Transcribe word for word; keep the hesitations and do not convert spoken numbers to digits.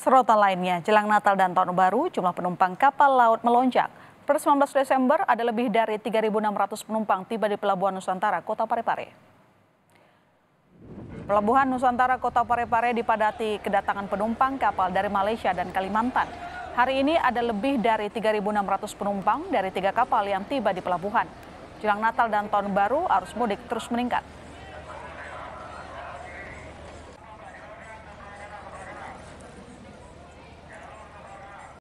Sorotan lainnya, jelang Natal dan Tahun Baru, jumlah penumpang kapal laut melonjak. Per sembilan belas Desember, ada lebih dari tiga ribu enam ratus penumpang tiba di Pelabuhan Nusantara, Kota Parepare. Pelabuhan Nusantara Kota Parepare dipadati kedatangan penumpang kapal dari Malaysia dan Kalimantan. Hari ini ada lebih dari tiga ribu enam ratus penumpang dari tiga kapal yang tiba di pelabuhan. Jelang Natal dan Tahun Baru, arus mudik terus meningkat.